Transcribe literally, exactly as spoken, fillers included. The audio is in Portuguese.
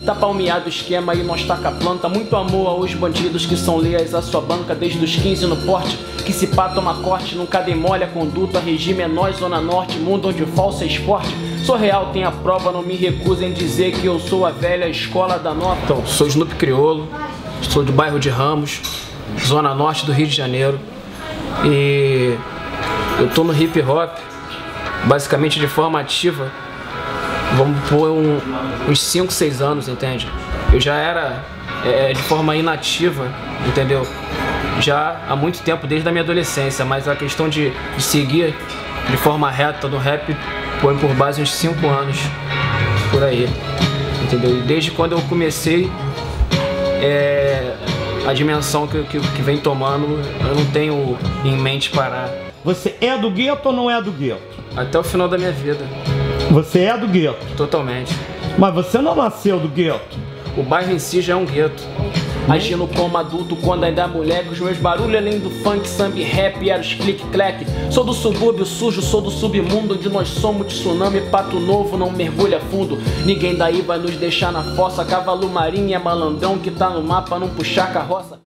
Tá palmeado o esquema e nós taca a planta. Muito amor aos bandidos que são leais à sua banca. Desde os quinze no porte, que se pá toma corte. Nunca demole a conduta, regime é nós, zona norte. Mundo onde falso é esporte. Sou real, tem a prova, não me recuso em dizer que eu sou a velha escola da nota. Então, sou Snoop Criolo, sou do bairro de Ramos, zona norte do Rio de Janeiro. E eu tô no hip hop, basicamente de forma ativa. Vamos pôr um, uns cinco, seis anos, entende? Eu já era é, de forma inativa, entendeu? Já há muito tempo, desde a minha adolescência, mas a questão de, de seguir de forma reta no rap põe por base uns cinco anos, por aí, entendeu? E desde quando eu comecei, é, a dimensão que, que, que vem tomando, eu não tenho em mente parar. Você é do gueto ou não é do gueto? Até o final da minha vida. Você é do gueto? Totalmente. Mas você não nasceu do gueto? O bairro em si já é um gueto. Agindo como adulto quando ainda é moleque. Os meus barulhos além do funk, samba e rap eram os clique-clack. Sou do subúrbio sujo, sou do submundo, onde nós somos tsunami, pato novo, não mergulha fundo. Ninguém daí vai nos deixar na fossa. Cavalo marinho é malandrão que tá no mapa, não puxar carroça.